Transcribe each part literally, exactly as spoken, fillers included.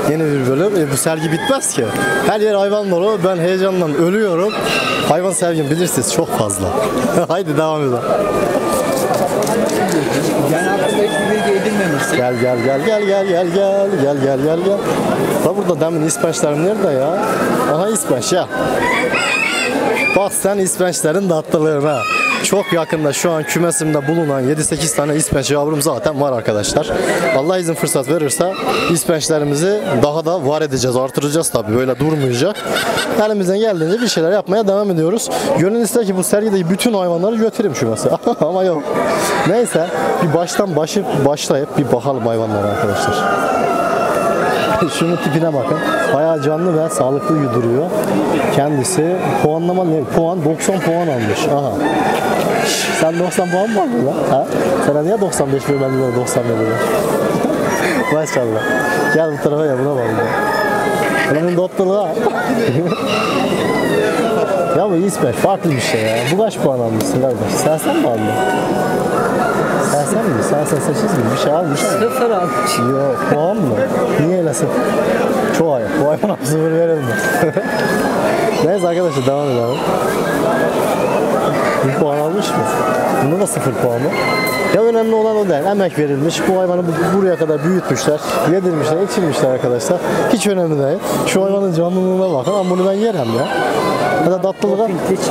Yeni bir bölüm. E, bu sergi bitmez ki. Her yer hayvan dolu. Ben heyecandan ölüyorum. Hayvan sevgim bilirsiniz çok fazla. Haydi devam edelim. Yani hakkında hiçbir bilgi edinmemişsin. Gel gel gel gel gel gel gel gel gel gel gel. Da burada demin ispençlerim nerede ya? Aha ispenç ya. Bak sen ispençlerin tatlılığına. Çok yakında şu an kümesimde bulunan yedi sekiz tane ispenç yavrum zaten var arkadaşlar. Allah izin fırsat verirse ispençlerimizi daha da var edeceğiz, artıracağız tabii. Böyle durmayacak. Elimizden geldiğince bir şeyler yapmaya devam ediyoruz. Gönül ister ki bu sergideki bütün hayvanları götüreyim şu mesela. Ama yok. Neyse bir baştan başı başlayıp bir bakalım hayvanlara arkadaşlar. Şunun tipine bakın. Bayağı canlı ve sağlıklı duruyor. Kendisi puanlama ne? Puan doksan puan almış. Aha. Şş, sen doksan puan mı aldın lan? Ha? Sana niye doksan beş vermediler, doksan verdiler? Maşallah. Gel bu tarafa ya, buna bak. Bunun dottuluğa. Ya bu ispenç farklı bir şey ya. Bu kaç puan almışsın kardeş? Sen sen mi aldın? Sen sen mi? Sen sen sekiz gibi bir şey almış. Sıfır almış. Yok, puan mı? Niye öyle sıfır? Çoğu ayıp. Bu hayvana sıfır verilmez. Neyse arkadaşlar devam edelim. Bir puan almış mı? Bunda da sıfır puan mı? Ya önemli olan o değil. Emek verilmiş. Bu hayvanı buraya kadar büyütmüşler. Yedirmişler, içirmişler arkadaşlar. Hiç önemli değil. Şu hayvanın canlılığına bakın. Ama bunu ben yerim ya. Ya da tatlılığa.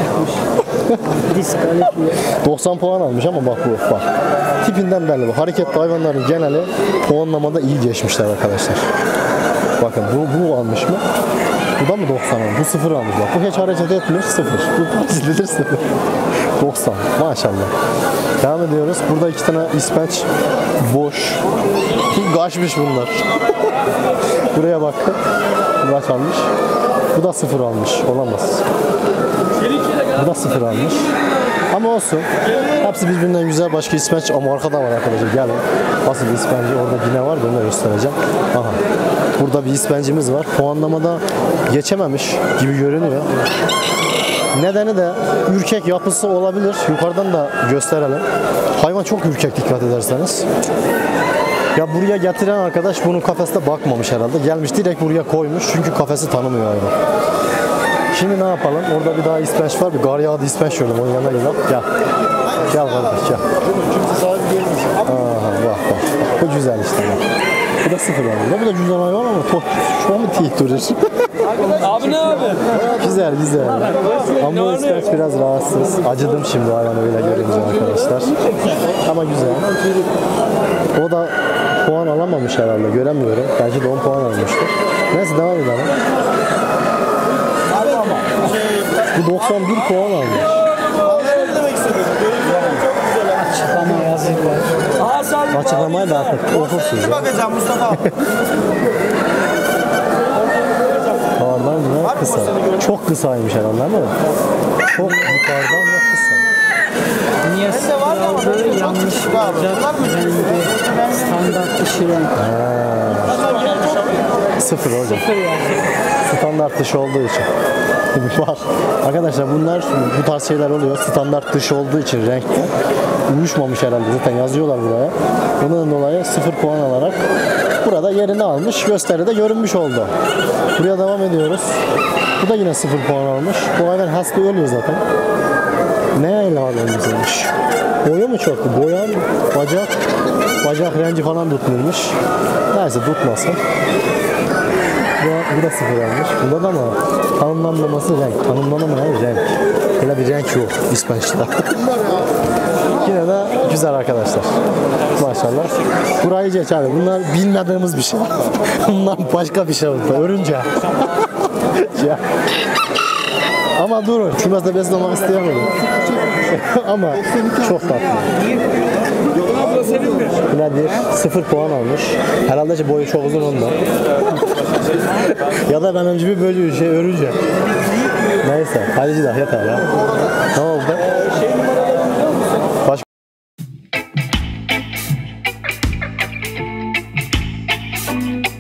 doksan puan almış ama bak bu bak. Tipinden belli bu. Hareketli hayvanların geneli puanlamada iyi geçmişler arkadaşlar. Bakın bu, bu almış mı? Bu da mı doksan almış? Bu sıfır almış bak. Bu hiç hareket etmiyor, sıfır. Bu parçalıdır sıfır. doksan maşallah. Devam ediyoruz. Burada iki tane ispenç boş. Kaçmış bunlar. Buraya bakın. Bu kaç almış? Bu da sıfır almış. Olamaz. Bu da sıfır almış. Ama olsun. Hepsi birbirinden güzel. Başka ispenç ama arkada var arkadaşlar. Gelin. Nasıl bir ispenci orada yine var. Bunu da göstereceğim. Aha. Burada bir ispencimiz var. Puanlamada geçememiş gibi görünüyor. Nedeni de ürkek yapısı olabilir. Yukarıdan da gösterelim. Hayvan çok ürkek dikkat ederseniz. Ya buraya getiren arkadaş bunun kafeste bakmamış herhalde. Gelmiş direkt buraya koymuş. Çünkü kafesi tanımıyor hayvan. Şimdi ne yapalım? Orada bir daha ispenç var. Bir gar yağdı ispenç şöyle. Onun yanına gidelim. Gel. Gel kardeş gel. Aha bak bak. Bu güzel işte bak. Bu da sıfır abi. Bu da güzel hayvan ama çok, çok mu tih durur? Abi ne abi? Güzel güzel. Ama bu ispenç biraz rahatsız. Acıdım şimdi hayvanı öyle görünce arkadaşlar. Ama güzel. O da puan alamamış herhalde. Göremiyorum. Belki de on puan almıştır. Neyse devam edelim. Bu doksan bir puan almış. Açıklama yazıyorlar. Açıklamayı da artık okursunuz ya. Havadan ve kısa. Çok kısaymış herhalde ama çok yukarıdan ve kısa. Niye sıfır yanlış olacak? Rengi standart dışı renk. Sıfır hocam. Sıfır yani. Standart dışı olduğu için. Bak arkadaşlar bunlar bu tarz şeyler oluyor. Standart dışı olduğu için renkte uyuşmamış herhalde. Zaten yazıyorlar buraya. Bunun dolayı sıfır puan alarak burada yerini almış. Gösteride görünmüş oldu. Buraya devam ediyoruz. Bu da yine sıfır puan almış. Bu hayvan hasta ölüyor zaten. Ne ile alınmış? Boya mı çoktu? Boya, bacak, bacak renci falan tutmuyormuş. Neyse tutmasın. Bu, bu da sıfır almış. Bunda da mı? Tanımlanmaması renk. Tanımlanamayan renk. Böyle bir renk yok ispençte. Yine de güzel arkadaşlar. Maşallah. Burayı geç abi. Bunlar bilmediğimiz bir şey. Bunlar başka bir şey oldu. Örünce. Ama durun. Kümeste beslemek isteyemedim. Ama çok tatlı. Nedir? Sıfır puan almış. Herhalde boyu çok uzun ondan. Ya da ben önce bir bölüyor şey örünce. Neyse. Hadi gidelim yeter ya. Ne oldu? Başka